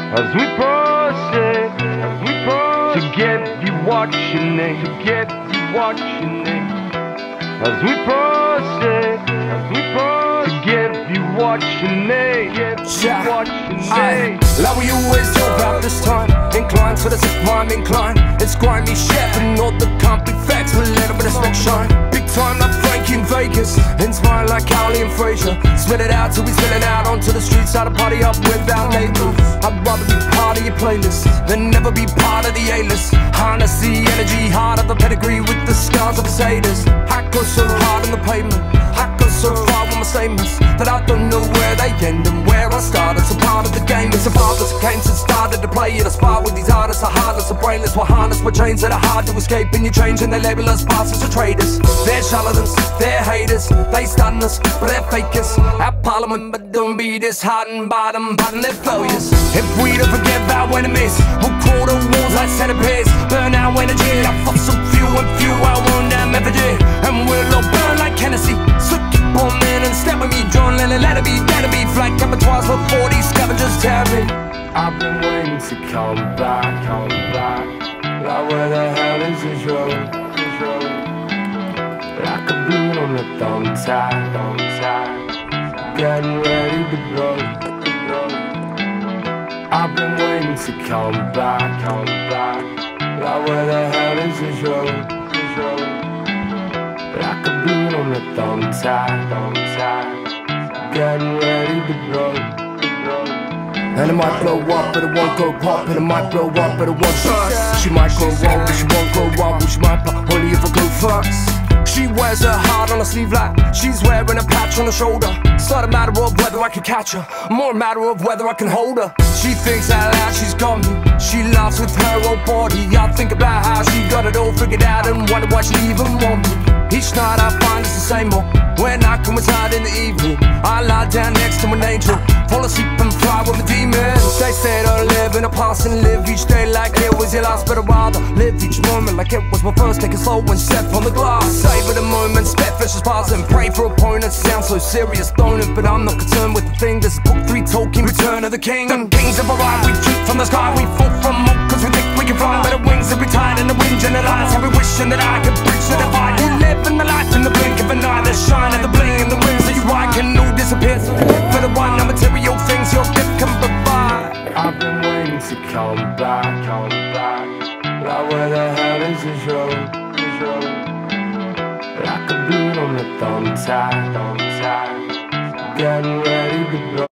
As we proceed, to get you what you need, As we proceed, to give you what you need, Like we always do about this time, inclined to the sublime incline. It's grimy shit, and all the can't be facts with a little bit of spec shine. Big time like Frankie in Vegas, inspired like Cowley and Frazier. Spit it out till we spill it out onto the streets, how to party up without labels. I'd rather be part of your playlist than never be part of the A-list. Harness the energy, heart of the pedigree with the scars of his haters. I go so hard on the pavement, I go so far with my statements that I don't know where they end and where I start. It's a part of the game, it's a father's game since started to play it. I spar with these artists, are heartless, are brainless. We're harnessed with chains that are hard to escape, and you change and they label us bastards or traitors. They're charlatans, they're haters, they stun us, but they're fakers. At Parliament, but don't be disheartened by them, pardon their failures. If we don't forget our enemies, we'll crawl the walls like centipedes. Burn our energy, I fuck so few and few, I want them effigy. And we'll all burn like Hennessy. So keep on in and step with me, John Lennon, let it be, let it be. Flight capital's for 40 scavengers tear me. I've been waiting to come back. Like where the hell is this road? Like a balloon on a thumb tie, getting ready to blow. I've been waiting to come back. Like where the hell is this road? Like a balloon on a thumb tie, getting ready to blow. And it might blow up, but it won't go pop. And it might blow up, but it won't burst. She might go wrong, but she won't go wrong. She might pop only if I go first. She wears her heart on her sleeve like she's wearing a patch on her shoulder. It's not a matter of whether I can catch her, more a matter of whether I can hold her. She thinks out loud she's got me, she laughs with her whole body. I think about how she got it all figured out and wonder why she even want me. Each night I find it's the same old. When I come inside in the evening, I lie down next to an angel, fall asleep and fly with my demons. They say don't live in the past and live each day like it was your last, but I'd rather live each moment like it was my first. Take it slow and step on the glass, savor the moment, spit vicious bars and pray for opponents. Sound so serious, don't it? But I'm not concerned with the thing. This is book 3 Tolkien, Return of the King. The kings have arrived, we shoot from the sky, we fall from oak cause we think we can fly. But the wings every tide and the wind generalize, every wishing that I could bridge the divide. We live in the life in the blink of an eye, the shine of the bling and the wind. So you I can all disappear, so for the one the material things your gift can provide. I've been waiting to come back. Like where the hell is this road? Like a balloon on a thumb tie, getting ready to blow.